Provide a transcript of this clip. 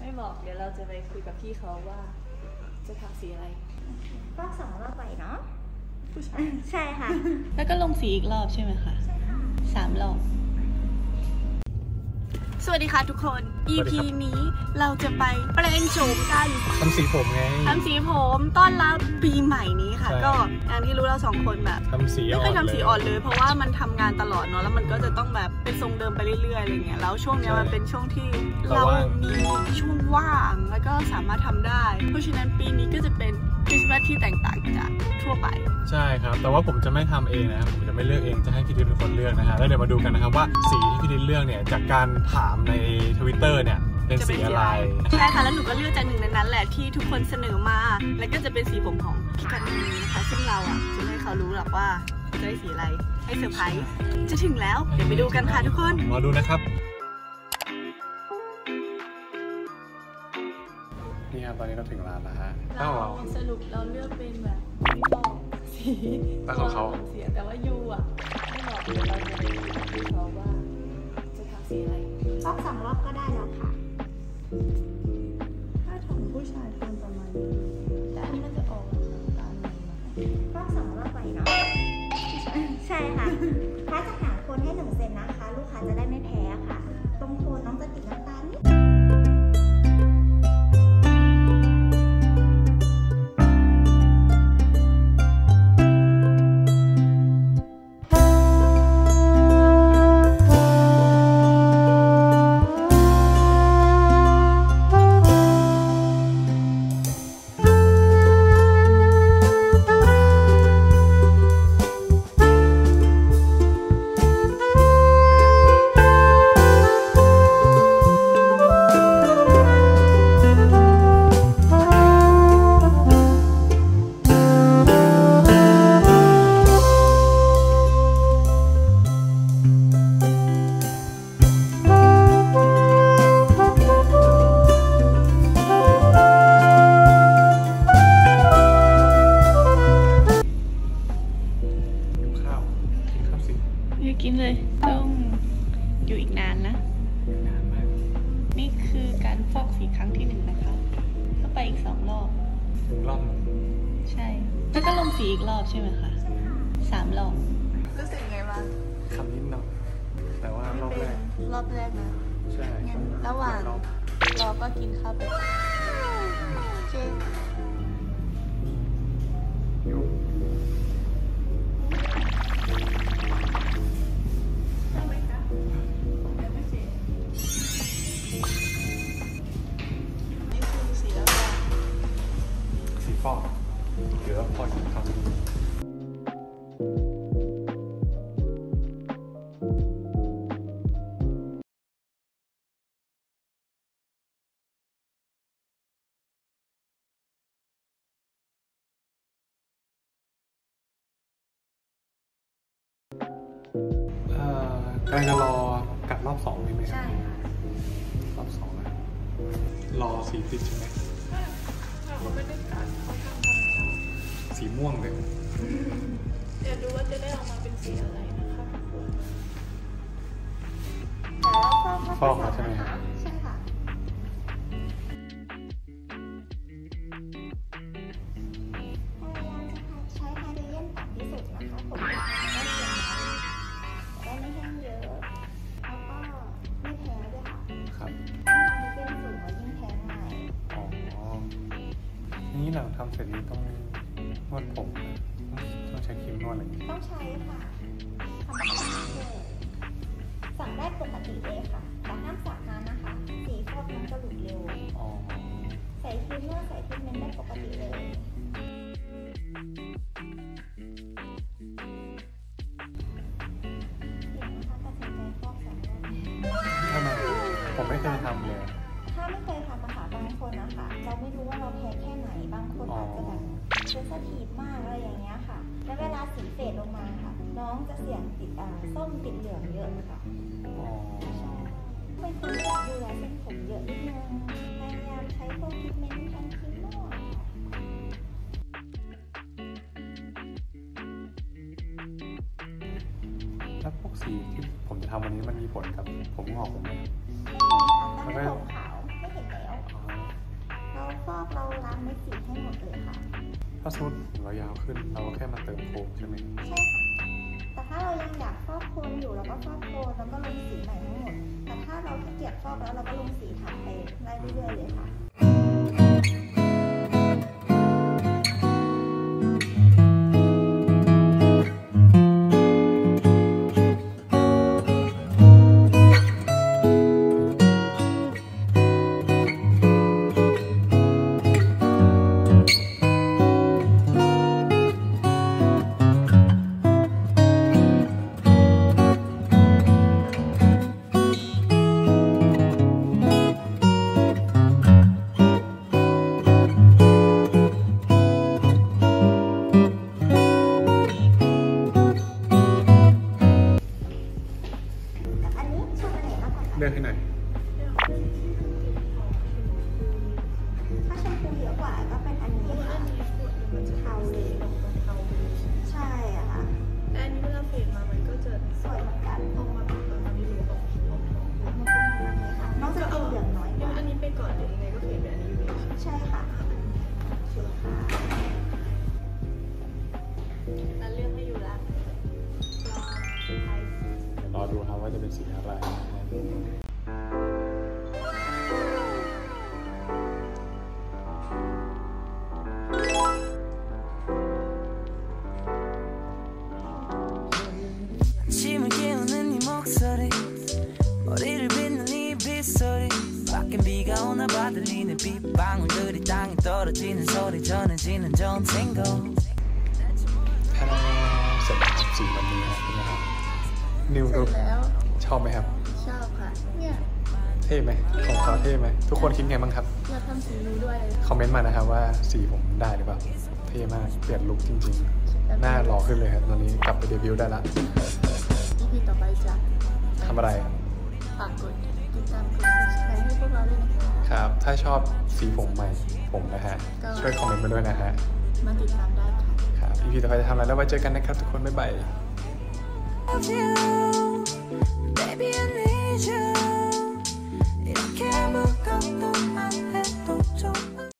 ไม่บอกเดี๋ยวเราจะไปคุยกับพี่เขาว่าจะทำสีอะไรก็2 รอบไปเนาะผู้ชายใช่ค่ะแล้วก็ลงสีอีกรอบใช่ไหมคะใช่ค่ะ3 รอบสวัสดีค่ะทุกคน EP นี้เราจะไปแปลงโฉมกันทำสีผมไงทำสีผมต้อนรับปีใหม่นี้ค่ะก็อย่างที่รู้เรา2 คนแบบทำสีไม่เคยทำสีอ่อนเลยเพราะว่ามันทำงานตลอดเนาะแล้วมันก็จะต้องแบบเป็นทรงเดิมไปเรื่อยๆอะไรเงี้ยแล้วช่วงนี้มันเป็นช่วงที่เรามีช่วงว่างแล้วก็สามารถทำได้เพราะฉะนั้นปีนี้ก็จะเป็นคริสต์มาสที่แตกต่างจากทั่วไปใช่ครับแต่ว่าผมจะไม่ทำเองนะครับผมจะไม่เลือกเองจะให้พี่ดิษเป็นคนเลือกนะฮะแล้วเดี๋ยวมาดูกันนะครับว่าสีที่พี่ดิษเลือกเนี่ยจากการถามใน Twitter เนี่ยเป็นสีอะไรใช่ค่ะแล้วหนูก็เลือกจากหนึ่งในนั้นแหละที่ทุกคนเสนอมาแล้วก็จะเป็นสีผมของพี่กันนีนะคะซึ่งเราอ่ะจะไม่ให้เขารู้หรอกว่าจะได้สีอะไรให้เซอร์ไพรส์จะถึงแล้วเดี๋ยวไปดูกันค่ะทุกคนมาดูนะครับนี่ครับตอนนี้เราถึงร้านแล้วฮะเราสรุปเราเลือกเป็นแบบไม่บอกสีแต่ของเขาเสียแต่ว่ายูอ่ะไม่บอกเดี๋ยวเราจะไปดูที่เขาว่าจะทำสีอะไรก็2 รอบก็ได้แล้วค่ะถ้าทำผู้ชายทำประมาณนี้แต่อันนี้มันจะออกน้ำตาลก็2 รอบไปเนาะใช่ค่ะถ้าจะหาโคนให้1 เซนนะคะลูกค้าจะได้ไม่แพ้ค่ะตรงโคนน้องจะติดน้ำตาลนิดกินเลยต้องอยู่อีกนานนะนี่คือการฟอกสีครั้งที่1นะคะก็ไปอีก2 รอบใช่แล้วก็ลงสีอีกรอบใช่ไหมคะ3 รอบรู้สึกไงบ้างคำนิดหน่อยแต่ว่ารอบแรกนะใช่งั้นระหว่างรอก็กินข้าวไปโอเคฟอกหรือว่าฟอกอีกครั้งกำลังจะรอกัดรอบ2นี่ไหมครับใช่รอบ2นะรอสีติดใช่ไหมเขาไม่ได้กัดเขาทำสีม่วงเลยเดี๋ยวดูว่าจะได้ออกมาเป็นสีอะไรนะคะฟอกมาใช่ไหมครับใช่ค่ะใช้ไฮโดรเจนต่ำที่สุดนะคะผมได้เสียงได้ไม่แห้งเยอะแล้วก็ไม่แพ้ด้วยค่ะครับยิ่งไฮโดรเจนสูงแล้วยิ่งแพ้ง่ายนี่หลังทำเสร็จนี้ต้องนวดผมต้องใช้ครีมนวดอะไรต้องใช้ค่ะทำเลยสั่งได้ปกติเลยค่ะแต่ห้ามสระน้ำนะคะสีฟอกมันจะหลุดเร็วใส่ครีมนวดใส่ทรีทเมนต์ได้ปกติเลยทำไมผมไม่เคยทำเลยถ้าไม่เคยทำอาหารบางคนนะคะเราไม่รู้ว่าเราแพ้แค่ไหนบางคนอาจจะแบบเซนซิทีฟมากอะไรอย่างเงี้ยค่ะและเวลาสีเฟดลงมาค่ะน้องจะเสี่ยงติดส้มติดเหลืองเยอะค่ะใช่เป็นคนที่ดูแลเส้นผมเยอะนิดนึงพยายามใช้พวกทรีทเมนต์ทั้งครีมนวดแล้วพวกสีที่ผมจะทำวันนี้มันมีผลกับผมงอกผมไหมไม่มีค่ะตอนนี้ผมขาวไม่เห็นแล้วอกเราล้างเม็ดสีให้หมดเลยค่ะถ้าสมมติเรายาวขึ้นเราก็แค่มาเติมโคมใช่ไหมใช่ค่ะแต่ถ้าเรายังอยากฟอกโคนอยู่เราก็ฟอกโคนแล้วก็ลงสีใหม่ทั้งหมดแต่ถ้าเราขี้เกียจฟอกแล้วเราก็ลงสีทับไปได้เรื่อยๆเลยค่ะเลือกให้หน่อยถ้าแชมพูเยอะกว่าก็เป็นอันนี้ค่ะเทาเลยใช่อะค่ะแต่อันนี้เวลาเฟดมามันก็จะสวยเหมือนกันออกมาแบบอันนี้รู้ป่ะมันเป็นประมาณนี้ค่ะน้องจะเอาเหลืองน้อยกว่าอันนี้ไปก่อนหรือยังไงก็เฟดแบบนี้อยู่ดีใช่ค่ะสวยค่ะแล้วเลือกให้อยู่ละรอรอดูครับว่าจะเป็นสีอะไรนะฮะ 아침을 깨우는 네 목소리 머리를 빗는 네 빗소리 밖엔 비가 오나 봐 들리는 빗방울들이 땅에 떨어지는 소리 전해지는 좋은 탱고 ถ้าเสร็จแล้วครับสีวันนี้ครับเป็นไงครับนิวเสร็จแล้วชอบไหมครับชอบค่ะ เนี่ยเท่ไหมของเขาเท่ไหมทุกคนคิดไงบ้างครับอยากทำสีนูด้วยคอมเมนต์มานะครับว่าสีผมได้หรือเปล่าเท่มากเปลี่ยนลุคจริงๆหน้าหล่อขึ้นเลยครับตอนนี้กลับไปเดบิวต์ได้ละ EP ต่อไปจะทำอะไรฝากกดติดตามกด subscribe ให้พวกเราด้วยนะคะครับ ถ้าชอบสีผมใหม่ผมนะฮะก็ช่วยคอมเมนต์มาด้วยนะฮะมาติดตามได้ค่ะครับ EP ต่อไปจะทำอะไรแล้วไว้เจอกันนะครับทุกคนบ๊ายบาย feel